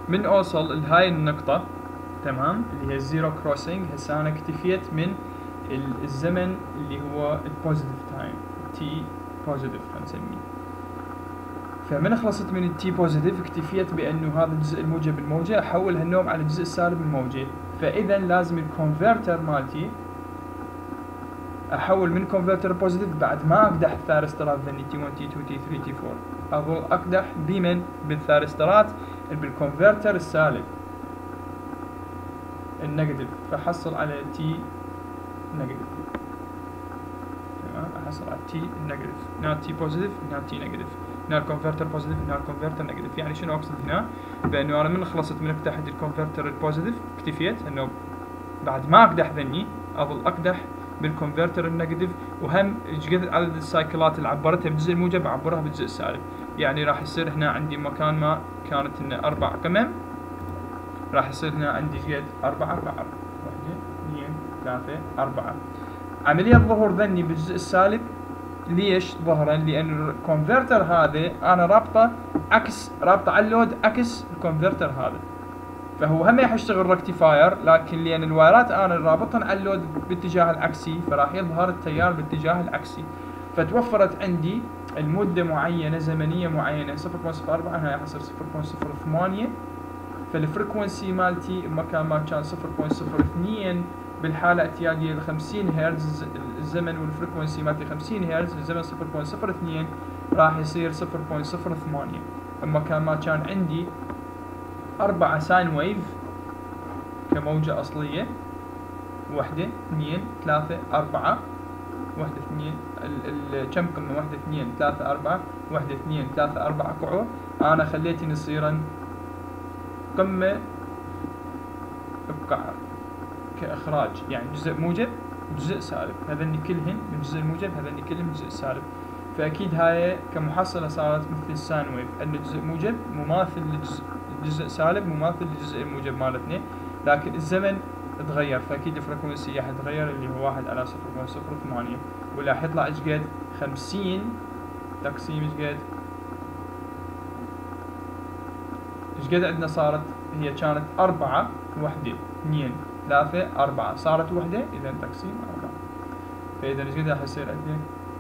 من اوصل لهاي النقطة تمام اللي هي الزيرو كروسنج، هسه انا اكتفيت من الزمن اللي هو البوزيتيف تايم تي بوزيتيف خلينا نسميه. فمن خلصت من التي بوزيتيف اكتفيت بانه هذا الجزء الموجب بالموجة احول هالنوم على الجزء السالب بالموجة، فاذا لازم الكونفرتر مالتي احول من كونفرتر بوزيتيف بعد ما اقدح الثارسترات ذني تي 1 تي 2 تي 3 تي 4، اظل اقدح بمن بالثارسترات بالكونفرتر السالب النيجاتيف، فحصل على تي نيجاتيف. تمام احصل على تي النيجاتيف، هنا تي بوزيتيف هنا تي نيجاتيف، هنا الكونفرتر بوزيتيف هنا الكونفرتر نيجاتيف. يعني شنو اقصد هنا؟ بانه انا من خلصت من اقدح الكونفرتر البوزيتيف اكتفيت انه بعد ما اقدح ذني اظل اقدح بالكونفرتر النيجاتيف، وهم قد عدد السايكلات اللي عبرتها بالجزء الموجب اعبرها بالجزء السالب. يعني راح يصير هنا عندي مكان ما كانت هنا 4 قمم، راح يصير هنا عندي قد 4 بعض 1 2 3 4. عملية ظهور ذني بالجزء السالب ليش ظهرا؟ لأن الكونفرتر هذا أنا رابطه عكس، رابطه على اللود عكس الكونفرتر هذا، فهو هم يشتغل ركتيفاير، لكن لأن الوايرات أنا رابطهن على اللود باتجاه العكسي فراح يظهر التيار باتجاه العكسي، فتوفرت عندي المدة معينة زمنية معينة 0.04 هنا يحصل 0.08، فالفريكونسي مالتي بمكان ما كان 0.02 بالحالة اعتيادية ل 50 هرتز الزمن والفريكونسي مالتي 50 هرتز، الزمن 0.02 راح يصير 0.08. بمكان ما كان عندي 4 ساين ويف كموجة أصلية 1 2 3 4 1 2 كم قمة 1 2 3 4 1 2 3 4 قعور، أنا خليتهن يصيرن قمة بقعر كإخراج، يعني جزء موجب وجزء سالب، هذني كلهن من الجزء الموجب هذني كلهن من الجزء السالب. فأكيد هاي كمحصلة صارت مثل الساين ويف، أن الجزء موجب مماثل للجزء سالب مماثل للجزء الموجب مالتنا، لكن الزمن تغير، فأكيد الفريكونسي راح يتغير اللي هو 1 على 0.08، وراح يطلع ايش قد 50 تقسيم ايش قد عندنا صارت، هي كانت 4 1 2 3 4 صارت 1 إذا تقسيم 4، فإذا ايش قد راح يصير عندنا؟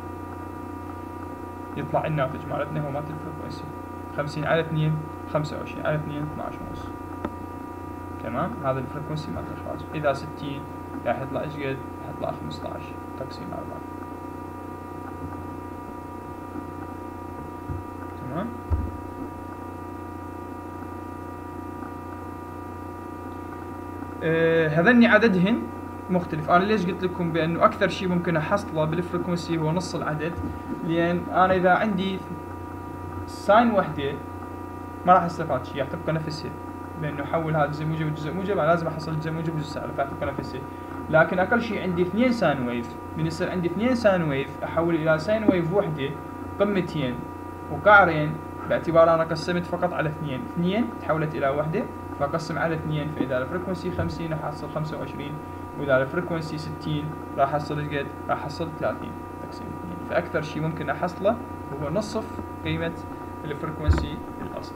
يطلع الناتج مالتنا هو مالت الفريكونسي 50 على 2 25 على 2 12 ونص. تمام هذا الفريكونسي مالت الإخراج. إذا 60 راح يطلع ايش قد؟ راح يطلع 15 تقسيم 4. تمام. هذني عددهن مختلف. انا ليش قلت لكم بانه اكثر شيء ممكن احصله بالفريكونسي هو نص العدد؟ لان انا اذا عندي ساين وحده ما راح استفاد شيء، راح تبقى نفسها، لانه حول هذا جزء موجب وجزء موجب انا لازم احصل جزء موجب وجزء سالب، راح تبقى نفسها. لكن اقل شيء عندي 2 ساين ويف، من يصير عندي 2 ساين ويف احول الى ساين ويف وحده قمتين وقعرين، باعتبار انا قسمت فقط على 2 تحولت الى وحده فاقسم على 2، فاذا الفريكونسي 50 راح احصل 25، واذا الفريكونسي 60 راح احصل قد؟ راح احصل 30 تقسيم 2. فاكثر شيء ممكن احصله هو نصف قيمة الفريكونسي الاصلي.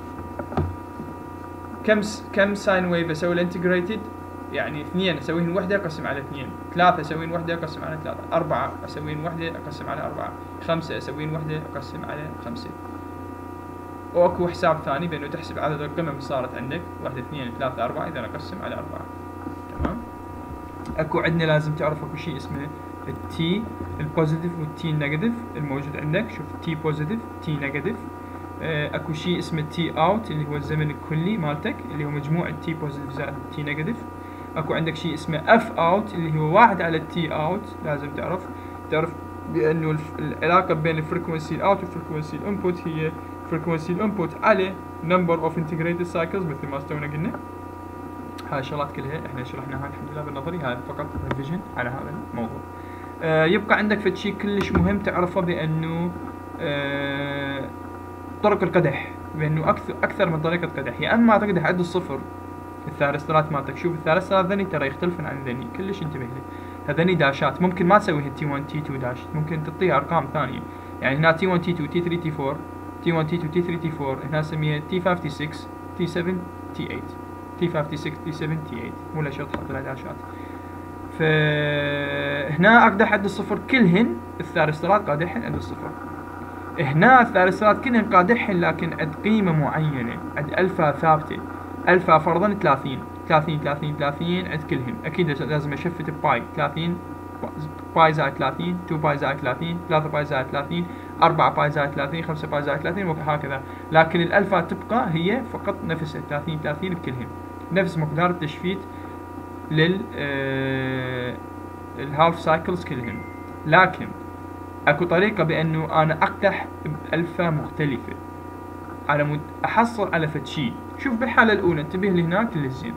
كم ساين ويف اسوي الانتجريتد؟ يعني 2 اسويهن وحده اقسم على 2، 3 اسويهن وحده اقسم على 3، 4 اسويهن وحده اقسم على 4، 5 اسويهن وحده اقسم على 5. واكو حساب ثاني بانه تحسب عدد القمم اللي صارت عندك 1 2 3 4 اذا اقسم على 4. تمام. اكو عندنا لازم تعرف اكو شيء اسمه التي البوزيتيف والتي النيجاتيف الموجود عندك. شوف تي بوزيتيف تي نيجاتيف. اكو شيء اسمه تي اوت اللي هو الزمن الكلي مالتك اللي هو مجموع التي بوزيتيف زائد التي نيجاتيف. اكو عندك شيء اسمه اف اوت اللي هو 1 على التي اوت. لازم تعرف بانه العلاقه بين الفريكونسي الاوت والفريكونسي الانبوت هي فريكونسي الانبوت على نمبر اوف انتجريتد سايكلز مثل ما استونا قلنا. هاي الشغلات كلها احنا شرحناها الحمد لله بالنظري، هاي فقط ريفيجن على هذا الموضوع. يبقى عندك فد شيء كلش مهم تعرفه بانه طرق القدح، بانه اكثر من طريقه قدح. يا اما تقدح عد الصفر الثارسترات مالتك. شوف الثارسترات ذني ترى يختلفن عن ذني كلش، انتبه له. هذني داشات ممكن ما تسويها تي 1 تي 2 داش، ممكن تعطيها ارقام ثانيه. يعني هنا تي 1 تي 2 تي 3 تي 4 تي 1 تي 2 تي 3 تي 4، هنا نسميها تي 5 تي 6 تي 7 T8 T56 T7 T8 مو لا شرط حط لها داشات. فهنا اقدح عند الصفر كلهن الثارسترات قادحن عند الصفر. هنا الثارسترات كلهن قادحن لكن عند قيمة معينة، عند الفا ثابتة. الفا فرضا 30 30 30 30 عند كلهن. اكيد لازم اشفت باي 30 باي زائد 30 2 باي زائد 30 3 باي زائد 30 4 باي زائد 30 5 باي زائد 30 وهكذا. لكن الالفا تبقى هي فقط نفسها 30 30 بكلهن، نفس مقدار التشفيت لل الهالف سايكلز كلهن. لكن اكو طريقة بانه انا اقدح بألفا مختلفة على مود احصل على فد شي. شوف بالحالة الاولى انتبه لهناك للزين.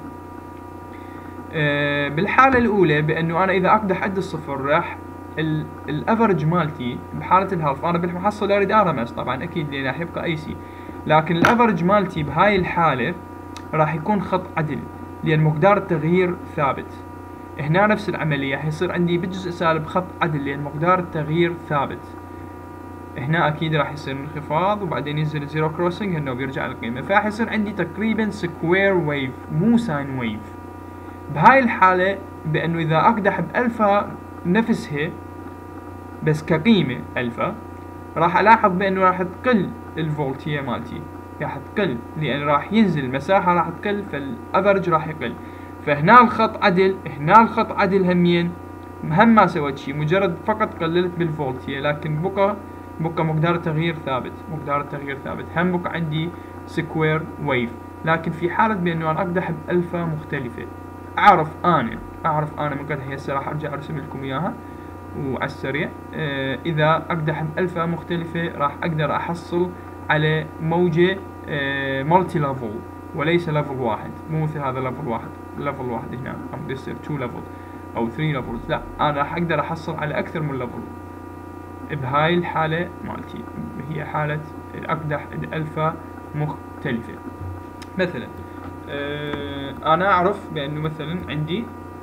بالحالة الاولى بانه انا اذا اقدح عند الصفر راح الافرج مالتي بحالة الهالف، انا بالمحصلة اريد ارمس طبعا اكيد لان راح يبقى اي سي، لكن الافرج مالتي بهاي الحالة راح يكون خط عدل لان مقدار التغيير ثابت. هنا نفس العملية حيصير عندي بجزء سالب خط عدل لان مقدار التغيير ثابت. هنا اكيد راح يصير انخفاض وبعدين ينزل زيرو كروسنج انه بيرجع للقيمة، فراح يصير عندي تقريبا سكوير ويف مو ساين ويف. بهاي الحالة بانه اذا اقدح بالفا نفسها بس كقيمة الفا راح الاحظ بانه راح تقل الفولتية مالتي، راح تقل لان راح ينزل المساحة راح تقل فالافرج راح يقل. فهنا الخط عدل، هنا الخط عدل همين، هم ما سويت شي مجرد فقط قللت بالفولتية لكن بقى مقدار التغيير ثابت، مقدار التغيير ثابت، هم بقى عندي سكوير ويف. لكن في حالة بانه انا اقدح بألفا مختلفة اعرف انا من قد هسه راح ارجع ارسم لكم اياها وعلى السريع. اذا اقدح بألفا مختلفة راح اقدر احصل على موجة مالتي ليفل وليس ليفل واحد، مو مثل هذا ليفل واحد هنا عم يصير 2 ليفل او 3 ليفلز، لا انا راح اقدر احصل على اكثر من ليفل. بهاي الحالة مالتي هي حالة اقدح الفا مختلفة. مثلا انا اعرف بانه مثلا عندي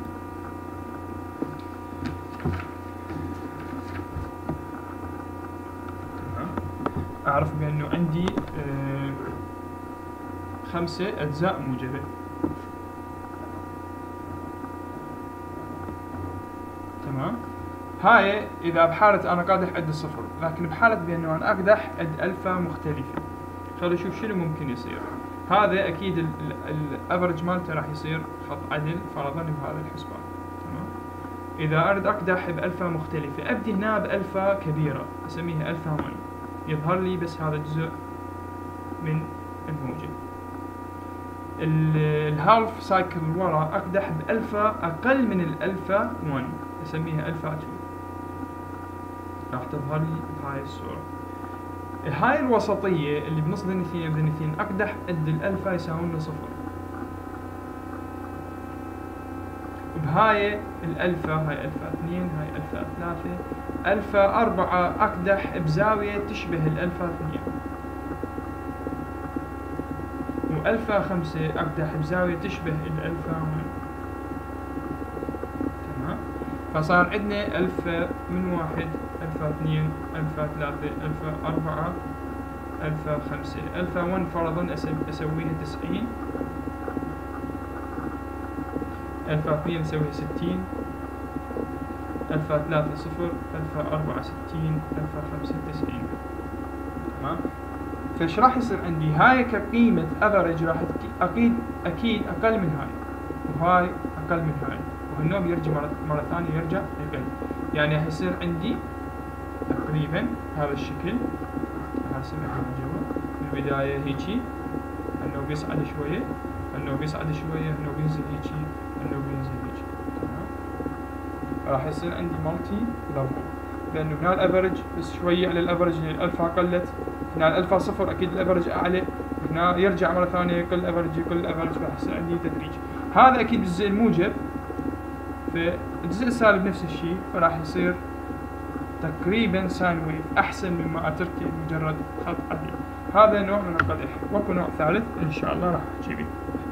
عندي 5 اجزاء موجبة. تمام. هاي اذا بحالة انا قادح عد الصفر، لكن بحالة بانه انا اقدح عد الفا مختلفة خلينا نشوف شنو ممكن يصير. هذا اكيد الافرج مالته راح يصير خط عدل فرضا بهذا الحسبان. تمام. اذا اريد اقدح بالفا مختلفة ابدي هنا بالفا كبيرة اسميها الفا 1، يظهر لي بس هذا الجزء من الموجة. الهالف سايكل ورا اقدح بالفا اقل من الالفا 1 اسميها الفا 2، راح تظهر لي بهاي الصورة. هاي الوسطية اللي بنص ذنتين بذنتين اقدح قد الالفا يساوون صفر. بهاي الالفا هاي الفا 2 هاي الفا 3 الفا 4 اقدح بزاوية تشبه الالفا 2 والفا 5 اقدح بزاوية تشبه الالفا 1. تمام. فصار عندنا الفا من 1 الفا 2 الفا 3 الفا 4 الفا 5. الفا 1 فرضا اسويها 90، الفا 2 اسويها 60، الفا 3 صفر، الفا 4 60، الفا 5 90. تمام. فايش راح يصير عندي؟ هاي كقيمة افريج راح اكيد اقل من هاي وهاي اقل من هاي وهالنوع يرجع مرة ثانية يرجع يقل. يعني راح يصير عندي تقريبا هذا الشكل. هرسمه من جوا من البداية هيجي انه بيصعد شوية انه بيصعد شوية انه بينزل هيجي انه بينزل هيجي. تمام. راح يصير عندي مالتي ليفل لانه هنا الافرج بس شوية على الافرج الالفا قلت، هنا الالفا صفر اكيد الافرج اعلى، هنا يرجع مرة ثانية يقل الافرج راح يصير عندي تدريج. هذا اكيد بالجزء الموجب، فالجزء السالب نفس الشيء فراح يصير تقريبا ساين ويف احسن مما اتركه مجرد خط عدل. هذا نوع من القدح. واكو نوع ثالث ان شاء الله راح احكي به.